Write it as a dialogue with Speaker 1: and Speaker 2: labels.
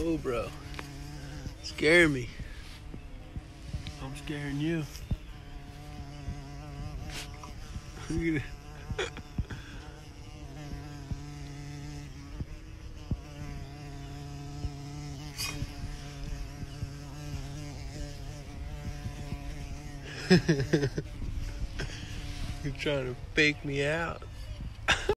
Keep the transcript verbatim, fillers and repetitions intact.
Speaker 1: Oh, bro. Scare me. I'm scaring you. Look at it. You're trying to fake me out.